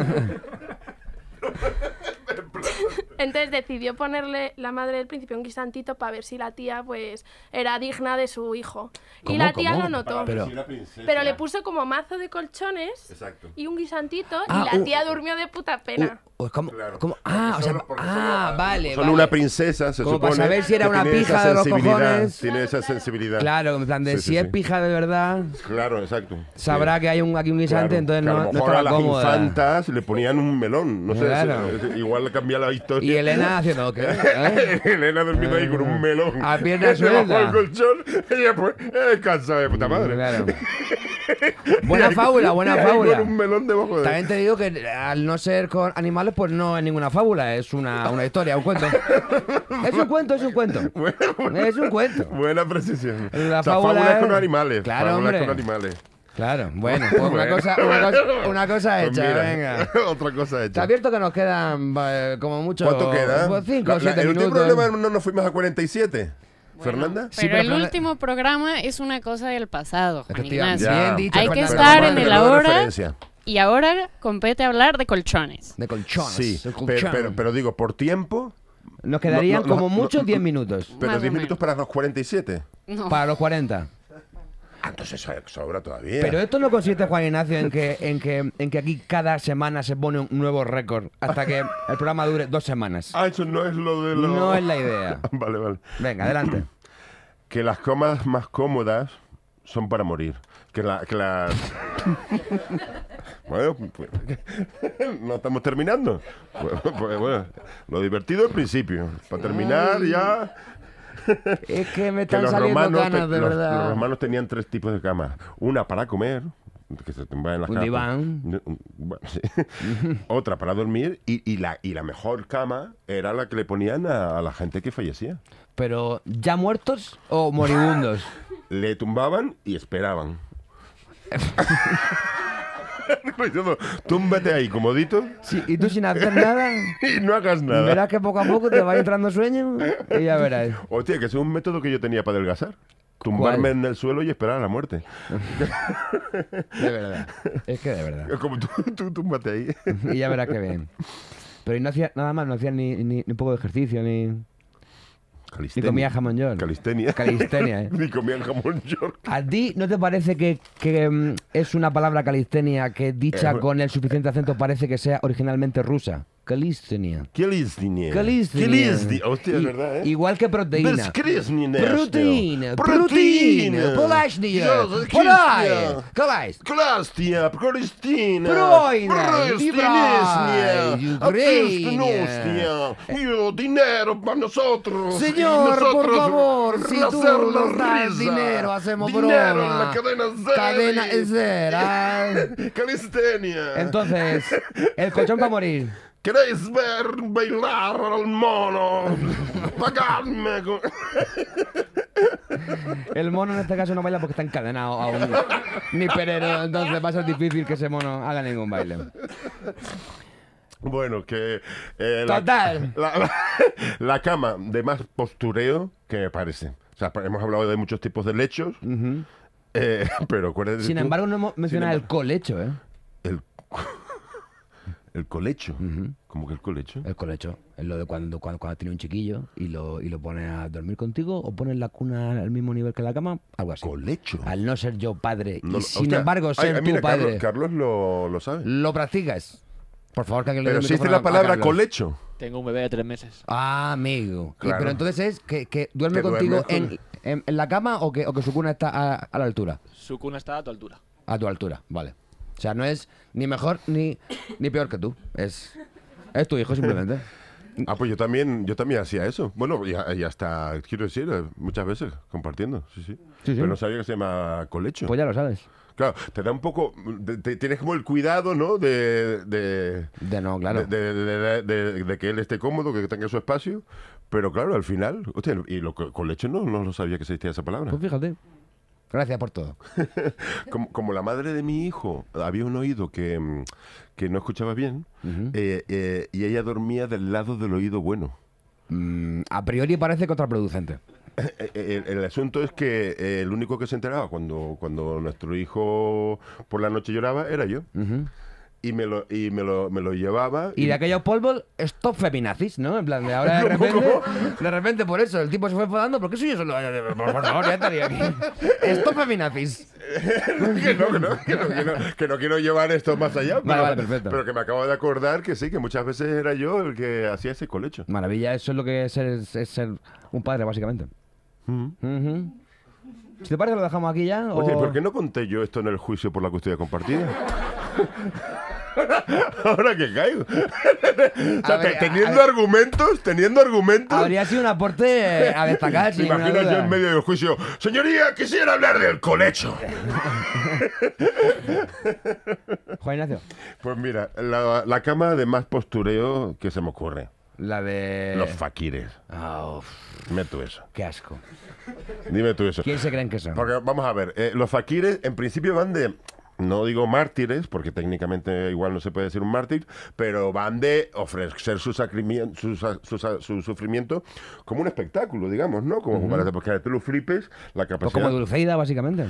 Entonces decidió ponerle la madre del príncipe un guisantito para ver si la tía pues era digna de su hijo. Y ¿Cómo, la tía cómo? lo notó. Pero- Pero le puso como mazo de colchones Exacto. y un guisantito Ah, y la uh, tía durmió de puta pena. Uh, ¿Cómo? Claro. ¿Cómo? Ah, o sea, Solo- porque ah, solo- vale, Solo vale. una princesa se Como supone. para saber si era que una tiene pija esa de los sensibilidad, cojones. Tiene esa sensibilidad. Claro, en plan de Sí, sí, si es sí. pija de verdad, Claro, exacto. sabrá Sí. que hay un, aquí un guisante, Claro, entonces que a no, lo no mejor estaba a las cómoda. infantas le ponían un melón, no sé, Claro. se- igual le cambia la historia. Y Elena haciendo ¿qué? ¿Eh? Elena durmiendo ahí con un melón. A pierna debajo suelta. del colchón, ella pues, eh, cansada de puta madre. Claro. Y Buena ahí- fábula, buena y ahí fábula. Con un melón debajo de También te digo que al no ser con animales, pues no es ninguna fábula, es una, una historia, un cuento. Es un cuento, es un cuento. Es un cuento. Buena precisión. La O sea, fábula fábulas es- con animales. Claro, fábulas hombre. con animales. Claro, bueno, pues una Bueno. cosa, una cosa, una cosa Pues hecha, mira, venga. Otra cosa Te hecha. advierto que nos quedan eh, como mucho... ¿Cuánto queda? Pues cinco La- o la- siete el último minutos. problema no nos fuimos a cuarenta y siete. ¿Fernanda? Sí, Pero pero el Fernanda- último programa es una cosa del pasado, Juan Efectivamente. Ignacio. Bien dicho, Hay que Fernanda. estar Pero en el no de ahora referencia. y ahora compete hablar de colchones. De colchones. Sí, de pero, colchón. pero, pero digo, por tiempo, Nos quedarían no, no, como no, mucho no, diez minutos. pero Más o diez menos. minutos para los cuarenta y siete. No. Para los cuarenta. Ah, entonces eso sobra todavía. Pero esto no consiste, Juan Ignacio, en que, en, que, en que aquí cada semana se pone un nuevo récord hasta que el programa dure dos semanas. Ah, eso no es lo de lo... No es la idea. Vale, vale. Venga, adelante. Que las comas más cómodas son para morir. Que, la, que las... Bueno, pues, no estamos terminando. Pues, pues, bueno, lo divertido al principio. Para terminar ya... Es que me Que están los saliendo romanos, ganas, te- de los, verdad. los romanos tenían tres tipos de camas. Una para comer, que se tumba en las Un camas. diván. Un- Bueno, sí. Otra para dormir y, y, la, y la mejor cama era la que le ponían a, a la gente que fallecía. Pero, ¿ya muertos o moribundos? Le tumbaban y esperaban. Diciendo, túmbate ahí, comodito, Sí, y tú sin hacer nada, y no hagas y nada. verás que poco a poco te va entrando sueño y ya verás. Hostia, que ese es un método que yo tenía para adelgazar. Tumbarme ¿Cuál? en el suelo y esperar a la muerte. De verdad. Es que de verdad. Como tú, tú túmbate ahí. Y ya verás que bien. Pero y no hacía nada más, no hacía ni, ni, ni un poco de ejercicio, ni, ni Calistenia. comía jamón york. Calistenia. Calistenia, ¿eh? Ni comían jamón york. ¿A ti no te parece que, que mm, es una palabra calistenia que dicha Eh, con el suficiente acento parece que sea originalmente rusa? Calistenia. Calistenia. Calistenia. Calistenia. Hostia, es I- verdad, ¿eh? Igual que proteína. Beskrisnia. Proteína. Proteína. Polashnia. Polai. Kalais. Clastia, Cristina, Proina, Pristina, Ibrai, Ucrania. Nostia, yo dinero para nosotros. Señor, y nosotros por favor, si tú hacer la nos das risa. dinero, hacemos Dinero broma. en la cadena Zeri. Cadena Zera. Calistenia. Entonces, el colchón va a morir. ¿Queréis ver bailar al mono? Pagadme. con- El mono en este caso no baila porque está encadenado a un niperero, entonces va a ser difícil que ese mono haga ningún baile. Bueno, que... eh, la, Total. La, la, la cama de más postureo, ¿qué me parece? O sea, hemos hablado de muchos tipos de lechos, Ujú. eh, pero acuérdate Sin tú, embargo, no hemos mencionado el embargo- colecho, ¿eh? el, el colecho. Ujú. ¿Cómo que el colecho? El colecho. Es lo de cuando, cuando, cuando tiene un chiquillo y lo, y lo pone a dormir contigo o pones la cuna al mismo nivel que la cama, algo así. Colecho. Al no ser yo padre No, y sin hostia, embargo ay, ser ay, tu mira, padre, Carlos, Carlos lo, lo sabe. ¿lo practicas? Por favor, que alguien le dé Pero el existe micrófono la a- a palabra Carlos. colecho. Tengo un bebé de tres meses. Ah, amigo. Y- Claro. pero entonces es que, que duerme Que contigo duerme en, con- en, en la cama o que, o que su cuna está a, a la altura. Su cuna está a tu altura. A tu altura, vale. O sea, no es ni mejor ni, ni peor que tú. Es, es tu hijo simplemente. Ah, pues yo también, yo también hacía eso. Bueno, y, y hasta, quiero decir, eh, muchas veces compartiendo, sí, sí. Sí, sí. Pero no sabía que se llama colecho. Pues ya lo sabes. Claro, te da un poco, te- te- tienes como el cuidado, ¿no? De, de, De no, claro. de, de- de- de- de que él esté cómodo, que tenga su espacio. Pero claro, al final, hostia, y lo co- colecho no, no lo sabía que existía esa palabra. Pues fíjate. Gracias por todo. Como, como la madre de mi hijo había un oído que, mm, que no escuchaba bien, Ujú. eh, eh, y ella dormía del lado del oído bueno. Mm, a priori parece contraproducente. Eh, eh, El, el asunto es que eh, el único que se enteraba cuando, cuando nuestro hijo por la noche lloraba era yo. Ujú. Y me lo, y me lo, me lo llevaba. Y de aquellos polvos, stop feminazis, ¿no? En plan, de ahora de ¿Cómo, repente, cómo? de repente por eso, el tipo se fue enfadando, ¿por qué soy yo solo? Por favor, ya estaría aquí. Stop feminazis. que, no, que, no, que, no, que, no, que no quiero llevar esto más allá. Pero, vale, perfecto. pero que me acabo de acordar que sí, que muchas veces era yo el que hacía ese colecho. Maravilla, eso es lo que es ser, es ser un padre, básicamente. Mm. Ujú. Si te parece, lo dejamos aquí ya. Oye, o... ¿por qué no conté yo esto en el juicio por la custodia compartida? Ahora que caigo. O sea, A ver, te- teniendo a ver. argumentos, teniendo argumentos. Habría sido un aporte eh, a destacar, Me sin ninguna imagino yo duda. en medio del juicio. Señoría, quisiera hablar del colecho. Juan Ignacio, Pues mira, la, la cama de más postureo que se me ocurre. la de... Los faquires. Ah, uf, Dime tú eso. qué asco. Dime tú eso. ¿Quién se creen que son? Porque vamos a ver, eh, los faquires en principio van de, no digo mártires, porque técnicamente igual no se puede decir un mártir, pero van de ofrecer su, sacrimi- su, sa- su sa- su sufrimiento como un espectáculo, digamos, ¿no? Como para porque tú lo flipes, la Pues capacidad... como Dulceida, básicamente.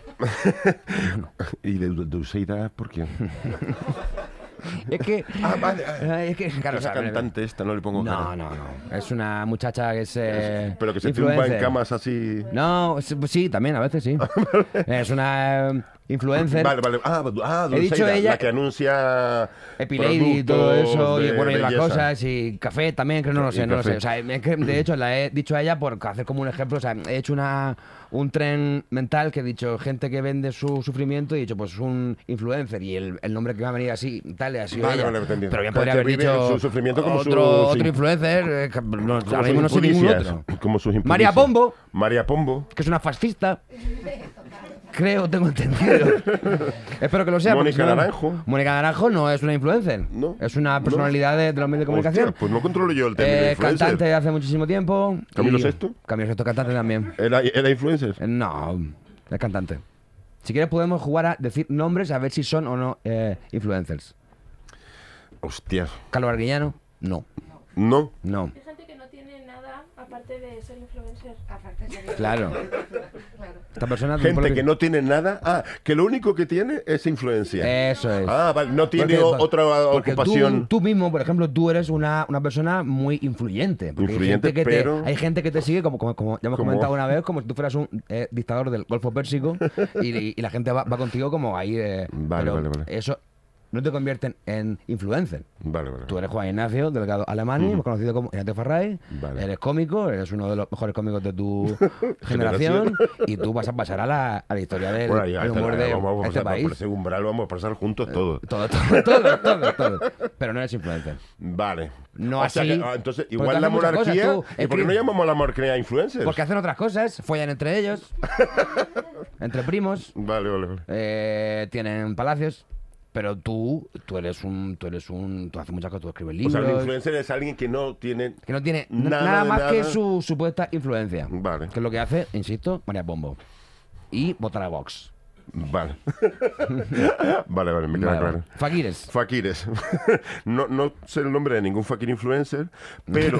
¿Y de Du- Dulceida por qué? Es que... Ah, vale. Ay, es que, claro, Esa o sea, cantante esta no le pongo No, cara. no, no. Es una muchacha que es... eh, Pero que se tumba en influencer. camas así... No, sí, pues sí, también, a veces sí. Es una eh, influencer. Vale, vale. Ah, ah He dicho Dulceida, ella- la que anuncia... Epilady y todo productos eso, y de bueno, y las belleza. cosas, y café también, que no lo Y sé, no lo café. sé. O sea, es que, de hecho, la he dicho a ella por hacer como un ejemplo. O sea, he hecho una, un tren mental que he dicho gente que vende su sufrimiento y he dicho, pues un influencer. Y el, el nombre que me ha venido así, tal, ha sido Vale, ella. vale, te entiendo. Pero bien Que- podría que haber vive dicho su sufrimiento como otro, su- otro sí. influencer. eh, que no, Como ahora sus mismo no sé ningún impuricias, otro. como sus María impuricias. Pombo, María Pombo. que es una fascista. Creo, tengo entendido. Espero que lo sea. porque Mónica si no- Naranjo. Mónica Naranjo no es una influencer. No, Es una no. personalidad de, de los medios de comunicación. Hostia, pues no controlo yo el término Eh, influencer. cantante de hace muchísimo tiempo. ¿Camilo y- Sesto? Camilo Sesto, cantante también. ¿Era, era influencer? Eh, No, es cantante. Si quieres podemos jugar a decir nombres a ver si son o no eh, influencers. Hostia. Carlos Arguillano, no. No. No, Hay gente que no tiene nada aparte de ser influencer. claro. Esta persona... por lo Gente que no tiene nada. Ah, que lo único que tiene es influencia. Eso es. Ah, vale. No tiene Porque- o- otra porque ocupación. Tú, tú mismo, por ejemplo, tú eres una, una persona muy influyente. Porque Influyente, hay gente que pero- te, hay gente que te sigue, como, como, como ya hemos Como- comentado una vez, como si tú fueras un eh, dictador del Golfo Pérsico y, y la gente va, va contigo como ahí. eh, Vale, pero vale, vale. Eso no te convierte en influencer. Vale, vale. Tú eres Juan Ignacio, delegado Alemani, Ujú. más conocido como Ignacio Farray. Vale. Eres cómico, eres uno de los mejores cómicos de tu generación y tú vas a pasar a la, a la historia del, Bueno, ya del está, humor de vamos, vamos a este pasar país. por ese umbral, vamos a pasar juntos todos. Todo, todo, todo, todo, todo. Pero no eres influencer. Vale. No O sea así, que, ah, entonces, porque igual hacen la muchas cosas, monarquía. tú, ¿Y por qué no escri- llamamos a la monarquía influencers? Porque hacen otras cosas, follan entre ellos, entre primos, Vale, vale, vale. eh, tienen palacios. Pero tú, tú eres un, tú eres un, tú haces muchas cosas, tú escribes O libros, sea, el influencer es alguien que no tiene. que no tiene n- Nada nada, de más que nada. su supuesta influencia. Vale. Que es lo que hace, insisto, María Pombo. Y votar a Vox. Vale. vale, vale, me queda Vale, claro. vale. Fakires. Fakires. no, no sé el nombre de ningún fakir influencer, pero...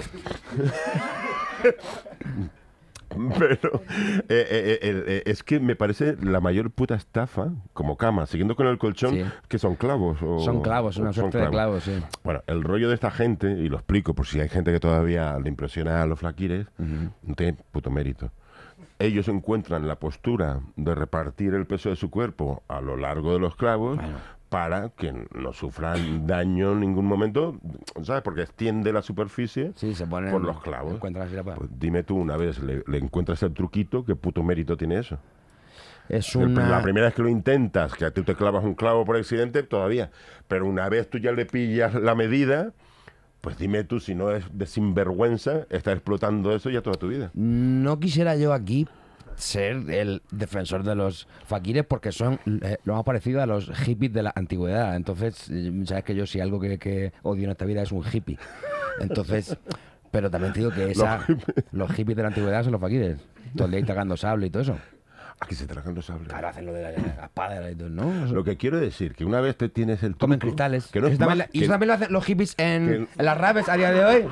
Pero eh, eh, eh, eh, es que me parece la mayor puta estafa, como cama, siguiendo con el colchón, Sí. que son clavos. O, Son clavos, una o son suerte de clavos, sí. Bueno, el rollo de esta gente, y lo explico por si hay gente que todavía le impresiona a los fakires, no tiene puto mérito. Ellos encuentran la postura de repartir el peso de su cuerpo a lo largo de los clavos para que no sufran daño en ningún momento, ¿sabes? Porque extiende la superficie Sí, se ponen... por los clavos. encuentran así la pa- Pues dime tú, una vez le, le encuentras el truquito, ¿qué puto mérito tiene eso? Es El- una... La primera vez que lo intentas, que tú te clavas un clavo por accidente, todavía. Pero una vez tú ya le pillas la medida, pues dime tú, si no es de sinvergüenza, estás explotando eso ya toda tu vida. No quisiera yo aquí ser el defensor de los fakires porque son eh, lo más parecido a los hippies de la antigüedad. Entonces, eh, sabes que yo si algo que, que odio en esta vida es un hippie. Entonces, pero también te digo que esa, los hippies de la antigüedad son los fakires. Todo el día ahí tragando sable y todo eso. Aquí se tragan los sables. Claro, hacen lo de la, la espada y todo, ¿no? Lo que quiero decir, que una vez te tienes el truco... Comen cristales. Que no es Eso también más la- y que- eso también lo hacen los hippies en, que- en las raves a día de hoy.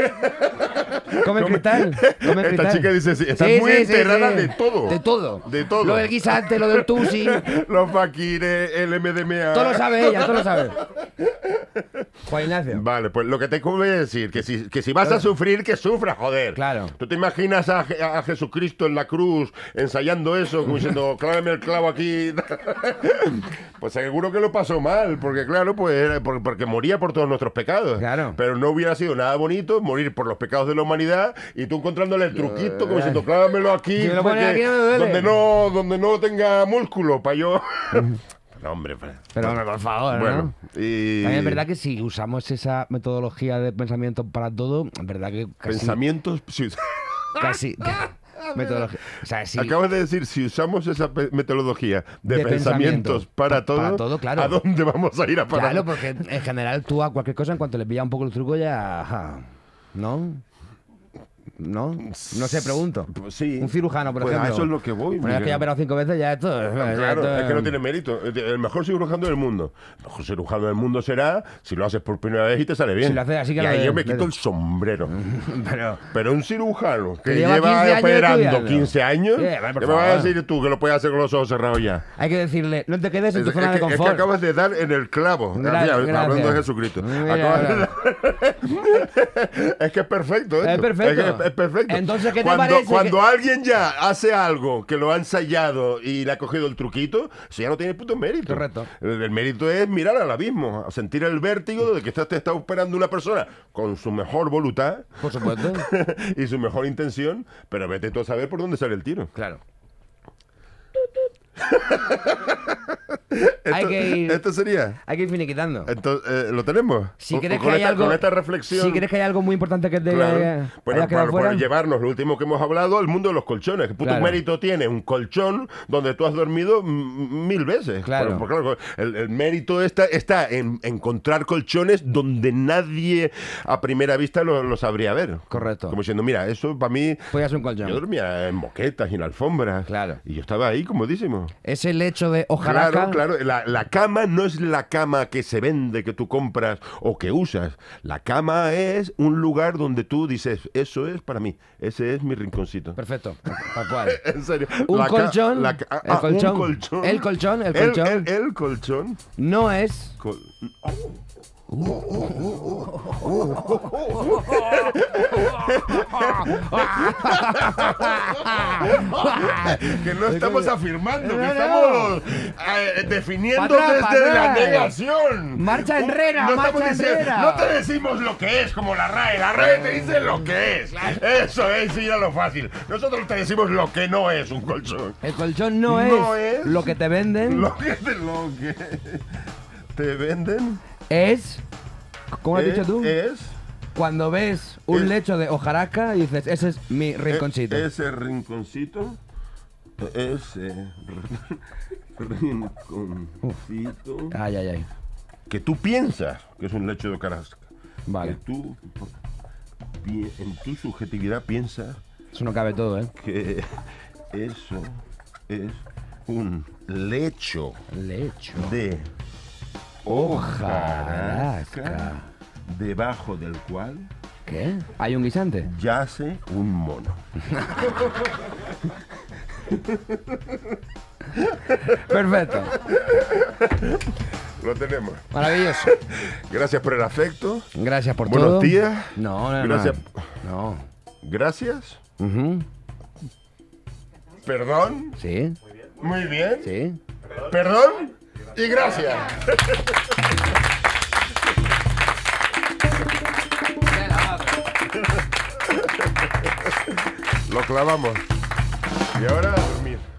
Comen cristal. Comen Esta cristal. chica dice, sí, estás muy enterada de todo. De todo. De todo. Lo del guisante, lo del tusi. Los fakires, el M D M A... Todo lo sabe ella, todo lo sabe. Juan Ignacio. Vale, pues lo que te voy a decir, que si, que si vas a sufrir, que sufras, joder. Claro. ¿Tú te imaginas a, Je- a Jesucristo en la cruz ensayando eso, como diciendo, clávame el clavo aquí? Pues seguro que lo pasó mal, porque claro, pues era por- porque moría por todos nuestros pecados. Claro. Pero no hubiera sido nada bonito morir por los pecados de la humanidad y tú encontrándole el truquito, como diciendo, clávamelo aquí, Si me lo pones porque- aquí no me duele. donde no, donde no tenga músculo, para yo... No, hombre, pues, Pero hombre, por favor, bueno, ¿no? y... También es verdad que si usamos esa metodología de pensamiento para todo, es verdad que casi... Pensamientos... sí. Casi... metodología... O sea, si... Acabas de decir, si usamos esa pe- metodología de, De pensamientos pensamiento, para pa- todo, para todo, claro. ¿a dónde vamos a ir a parar? Claro, porque en general tú a cualquier cosa, en cuanto le pillas un poco el truco, ya... ajá, ¿no? ¿No? No sé, pregunto. Pues sí. Un cirujano, por Pues a ejemplo. eso es lo que voy, Una vez que Miguel. ya ha operado cinco veces, ya esto... ya Claro, esto- es que no tiene mérito. El mejor cirujano del mundo. El mejor cirujano del mundo será si lo haces por primera vez y te sale bien. Si lo haces así que y lo ahí de- yo me de- quito el sombrero. Pero... Pero un cirujano que Que lleva lleva, quince años operando estudiando. quince años, Sí, vale, por ¿qué me vas a favor. decir tú que lo puedes hacer con los ojos cerrados ya? Hay que decirle, no te quedes en Es, tu es zona que, de es que confort. acabas de dar en el clavo. Gra- Mira, gracias. hablando de Jesucristo. Mira, Acabas de mira. dar- es que es perfecto. Esto. Es perfecto. Es, que es perfecto. Entonces, ¿qué te cuando, parece Cuando que- alguien ya hace algo que lo ha ensayado y le ha cogido el truquito, eso ya no tiene puto mérito. Correcto. El, el mérito es mirar al abismo, a sentir el vértigo de que está, te está operando una persona con su mejor voluntad Por supuesto. y su mejor intención, pero vete tú a saber por dónde sale el tiro. Claro. Esto, Hay que ir- esto sería. Hay que ir finiquitando. Entonces, eh, ¿lo tenemos? Si Con- crees que con hay esta- algo, con esta reflexión. si crees que hay algo muy importante que te Claro. haya, Bueno, hayas quedado para, fuera, para llevarnos lo último que hemos hablado, el mundo de los colchones. ¿Qué puto Claro. mérito tiene un colchón donde tú has dormido mm, mil veces? Claro. Por- por- claro, el, el mérito está, está en encontrar colchones donde nadie a primera vista lo, lo sabría ver. Correcto. Como diciendo, mira, eso para mí... podías un colchón. Yo dormía en moquetas y en alfombras. Claro. Y yo estaba ahí comodísimo. Es el hecho de hojarasca. Claro, claro. La, la cama no es la cama que se vende, que tú compras o que usas. La cama es un lugar donde tú dices, eso es para mí. Ese es mi rinconcito. Perfecto. Tal cual. En serio. Un La ca- colchón, la ca- ah, el ah, colchón, un colchón. el colchón, el El- colchón. El, el colchón. No es Col- que no estamos afirmando, No, que no. estamos eh, definiendo Pa' atrás, desde pa' la atrás. negación. Marcha enrera, no marcha estamos diciendo- enrera. No te decimos lo que es como la RAE, la RAE te dice lo que es. Eso es ir a lo fácil. Nosotros te decimos lo que no es un colchón. el colchón no, No es, es lo que te venden, Lo que te, lo que te venden es ¿cómo has es, dicho tú? es Cuando ves un es- lecho de hojarasca y dices, ese es mi rinconcito. E- ese rinconcito. Ese rinconcito. Ay, ay, ay. Que tú piensas que es un lecho de hojarasca. Vale. Que tú, pi- en tu subjetividad, piensas Eso no cabe todo, ¿eh? que eso es un lecho, lecho de hojarasca, debajo del cual... ¿Qué? ¿Hay un guisante? Yace un mono. Perfecto. Lo tenemos. Maravilloso. Gracias por el afecto. Gracias por Buenos todo. Buenos días. No, no, Gracias. No. Gracias. Uh-huh. Perdón. Sí. Muy bien. Sí. Perdón y gracias. Lo clavamos. Y ahora a dormir.